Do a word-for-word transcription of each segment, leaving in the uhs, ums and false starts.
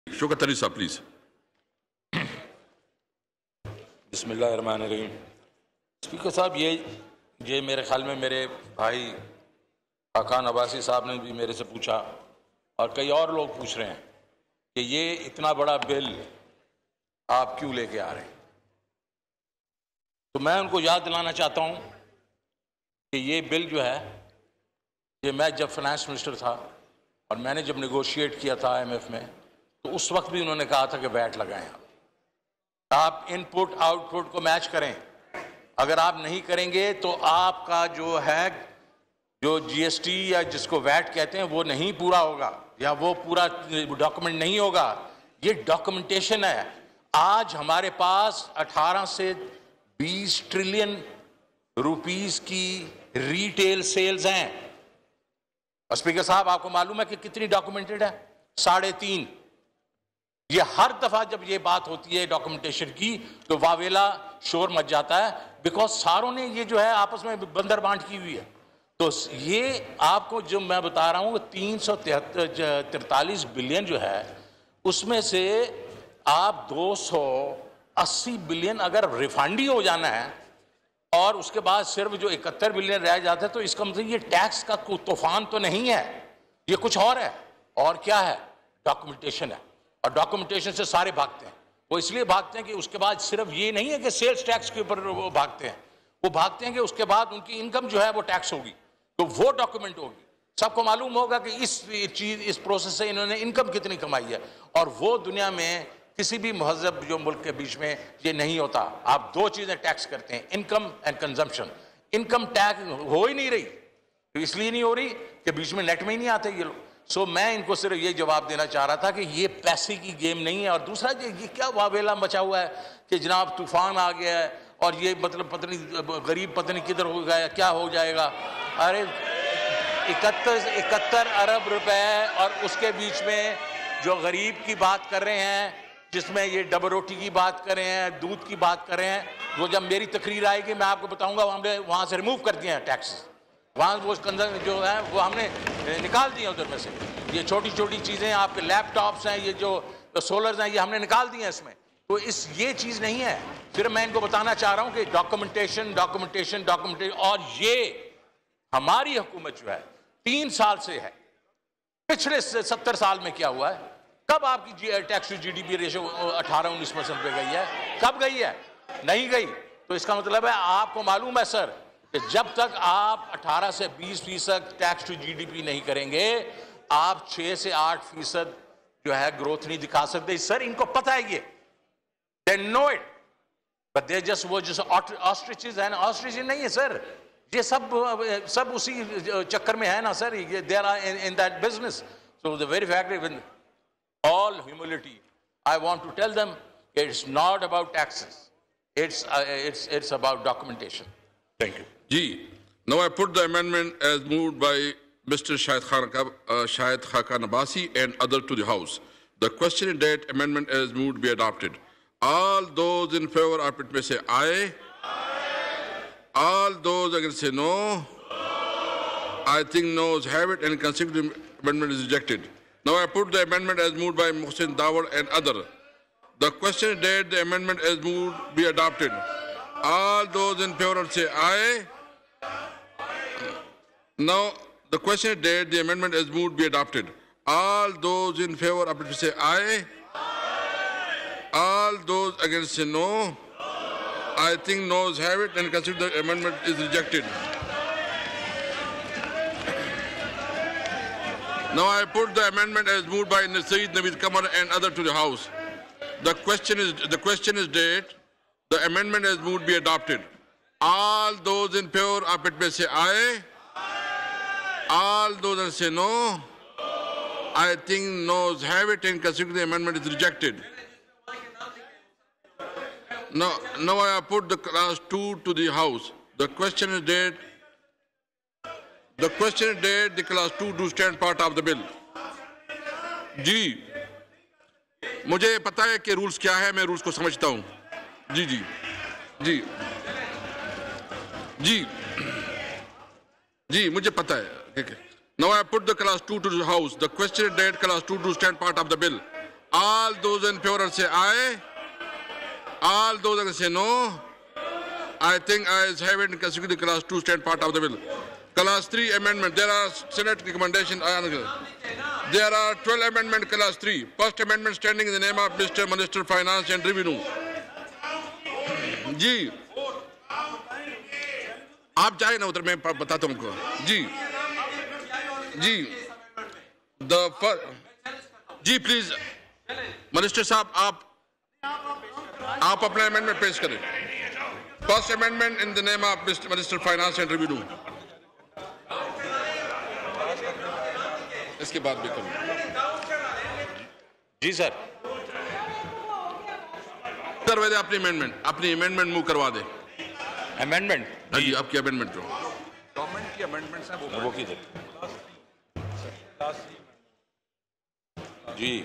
Shaukat Ali Saab, please. बिस्मिल्लाहिर्रहमानिर्रहीम। Speaker साहब, ये ये मेरे ख्याल में मेरे भाई खाकान अब्बासी साहब ने भी मेरे से पूछा और कई और लोग पूछ रहे हैं कि ये इतना बड़ा बिल आप क्यों लेके आ रहे हैं। तो मैं उनको याद दिलाना चाहता हूं कि ये बिल जो है, ये मैं जब फाइनेंस मिनिस्टर था और मैंने जब नेगोशिएट किया था आई एम एफ में, तो उस वक्त भी उन्होंने कहा था कि वैट लगाएं, आप आप इनपुट आउटपुट को मैच करें। अगर आप नहीं करेंगे तो आपका जो है जो जीएसटी या जिसको वैट कहते हैं वो नहीं पूरा होगा या वो पूरा डॉक्यूमेंट नहीं होगा। ये डॉक्यूमेंटेशन है। आज हमारे पास अठारह से बीस ट्रिलियन रुपीस की रिटेल सेल्स हैं और स्पीकर साहब आपको मालूम है कि कितनी डॉक्यूमेंटेड है? साढ़े तीन। ये हर दफा जब ये बात होती है डॉक्यूमेंटेशन की तो वावेला शोर मच जाता है, बिकॉज सारों ने ये जो है आपस में बंदर बांट की हुई है। तो ये आपको जो मैं बता रहा हूं तीन सौ तिरतालीस बिलियन जो है उसमें से आप दो सौ अस्सी बिलियन अगर रिफंड ही हो जाना है और उसके बाद सिर्फ जो इकहत्तर बिलियन रह जाता है, तो इसका मतलब ये टैक्स का कोई तूफान तो नहीं है, ये कुछ और है। और क्या है? डॉक्यूमेंटेशन है। और डॉक्यूमेंटेशन से सारे भागते हैं। वो इसलिए भागते हैं कि उसके बाद सिर्फ ये नहीं है कि सेल्स टैक्स के ऊपर वो भागते हैं, वो भागते हैं कि उसके बाद उनकी इनकम जो है वो टैक्स होगी, तो वो डॉक्यूमेंट होगी। सबको मालूम होगा कि इस चीज इस प्रोसेस से इन्होंने इनकम कितनी कमाई है, और वो दुनिया में किसी भी महजब जो मुल्क के बीच में ये नहीं होता। आप दो चीजें टैक्स करते हैं, income and consumption. Income tax हो ही नहीं रही, तो इसलिए नहीं हो रही कि बीच में नेट में ही नहीं आते ये लोग। सो मैं इनको सिर्फ ये जवाब देना चाह रहा था कि ये पैसे की गेम नहीं है। और दूसरा ये, ये क्या वावेला मचा हुआ है कि जनाब तूफान आ गया है और ये मतलब पत्नी गरीब पत्नी किधर हो गया, क्या हो जाएगा। अरे इकहत्तर इकहत्तर अरब रुपए और उसके बीच में जो गरीब की बात कर रहे हैं, जिसमें ये डबल रोटी की बात कर रहे हैं, दूध की बात कर रहे हैं, वो जब मेरी तकरीर आएगी मैं आपको बताऊंगा हमने वहां से रिमूव कर दिए हैं टैक्स। वहाँ वो कंजर जो है वो हमने निकाल दिए उधर में से। ये छोटी छोटी चीज़ें आपके लैपटॉप्स हैं, ये जो सोलर्स हैं, ये हमने निकाल दिए हैं इसमें। तो इस ये चीज़ नहीं है। फिर मैं इनको बताना चाह रहा हूँ कि डॉक्यूमेंटेशन डॉक्यूमेंटेशन डॉक्यूमेंटेशन, और ये हमारी हुकूमत जो है तीन साल से है। पिछले सत्तर साल में क्या हुआ है? कब आपकी टैक्स टू जीडीपी रेशो अठारह उन्नीस परसेंट पे गई है? कब गई है? नहीं गई। तो इसका मतलब है आपको मालूम है सर कि जब तक आप अठारह से बीस फीसद टैक्स टू जीडीपी नहीं करेंगे, आप छह से आठ फीसद जो है ग्रोथ नहीं दिखा सकते। सर इनको पता है ये, they know it, but they just वो जस्ट ऑस्ट्रिचेस है ना, ऑस्ट्रिचेस नहीं है सर, ये सब सब उसी चक्कर में है ना सर, ये they are in that business. So the very fact with all humility I want to tell them it's not about taxes, it's it's it's about documentation. Thank you जी। Now I put the amendment as moved by Mister Shahid Khan, uh, Shahid Khaqan Abbasi and other to the House. The question is that amendment as moved be adopted. All those in favor of it may say aye. Aye. All those against say no. No. I think no's have it and consecutive amendment is rejected. Now I put the amendment as moved by Mohsin Dawar and other. The question is that the amendment as moved be adopted. All those in favor say aye. Now the question is that the amendment as moved be adopted. All those in favor of it say aye. All those against say no. I think no's have it and consider the amendment is rejected. Now I put the amendment as moved by Saeed Naveed Kamar and other to the House. The question is the question is that the amendment as moved be adopted. All those in favor of it may say aye. All those that say no. I think no's have it and consider the amendment is rejected. Now, now I have put the class two to the House. The question is that the question is that the class two do stand part of the bill. जी, मुझे पता है कि rules क्या है, मैं rules को समझता हूँ। जी जी जी जी जी मुझे पता है। Now I put the class two to the House. The question is that class two to stand part of the bill. All those in favor say aye. All those against say no. I think ayes have it in consecutive class two stand part of the bill. Class three amendment. There are Senate recommendation. There are twelve amendment class three. First amendment standing in the name of Mister Minister Finance and Revenue. जी आप जाए ना उधर मैं बताता हूँ आपको जी जी द जी प्लीज मिनिस्टर साहब आप आप अपना अमेंडमेंट पेश करें first amendment in the name of minister finance and revenue इसके बाद भी करूँ जी सर करवा दे अपनी अमेंडमेंट अपनी अमेंडमेंट मूव करवा दे अमेंडमेंट जी आपकी अमेंडमेंट जो गवर्नमेंट की अमेंडमेंट्स हैं वो वो कीजिए जी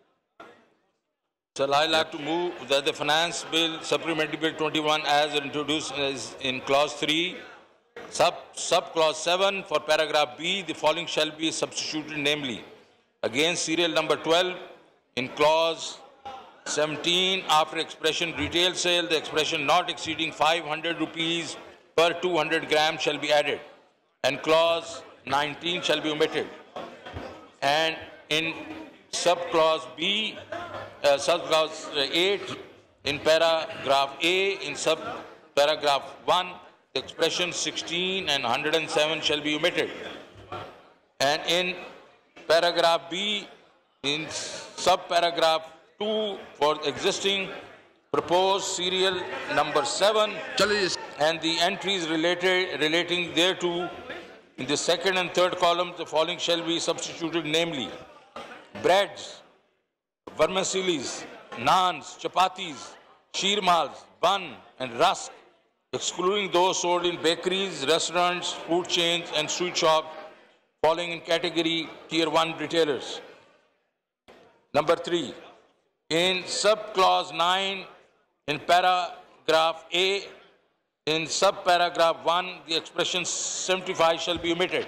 So I like to move that the finance bill supplementary bill twenty-one as introduced as in clause three sub sub clause seven for paragraph B the following shall be substituted namely against serial number twelve in clause seventeen after expression retail sale the expression not exceeding five hundred rupees per two hundred grams shall be added and clause nineteen shall be omitted and in subclause B uh, subclause eight in paragraph A in subparagraph one the expression sixteen and one hundred seven shall be omitted and in paragraph B in subparagraph two for existing proposed serial number seven and the entries related relating thereto in the second and third columns the following shall be substituted namely breads, vermicellis, naans, chapatis, sheermals, bun and rusk excluding those sold in bakeries, restaurants, food chains and sweet shops falling in category tier one retailers. Number three, in subclause nine in paragraph A in subparagraph one the expression seventy-five shall be omitted.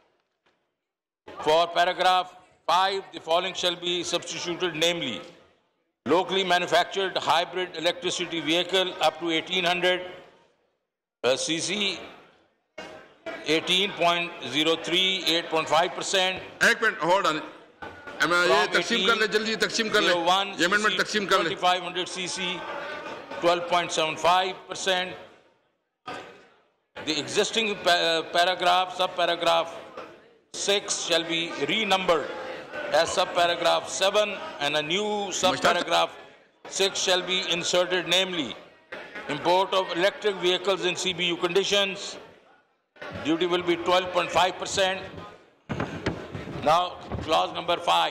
For paragraph five the following shall be substituted namely locally manufactured hybrid electricity vehicle up to eighteen hundred uh, c c eighteen point zero three eight point five percent एक minute hold on ये तकसीम कर ले जल्दी तकसीम कर ले ये अमेंडमेंट तकसीम कर ले twenty-five hundred c c twelve point seven five percent the existing pa paragraph subparagraph six shall be renumbered as subparagraph seven and a new subparagraph six shall be inserted namely import of electric vehicles in C B U conditions duty will be twelve point five percent. Now clause number five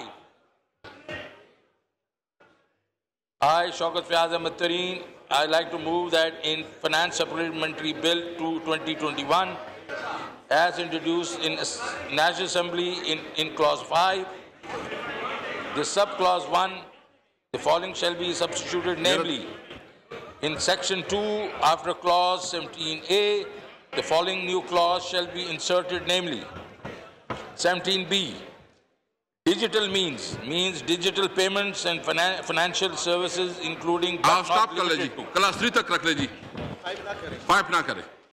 I Shaukat Fayaz Ahmed Tareen I like to move that in finance supplementary bill to twenty twenty-one as introduced in National Assembly in, in clause five the subclause one the following shall be substituted namely in section two after clause seventeen A the following new clause shall be inserted namely seventeen B digital means means digital payments and finan financial services including आप stop कर ले जी class three तक रख ले जी five ना करें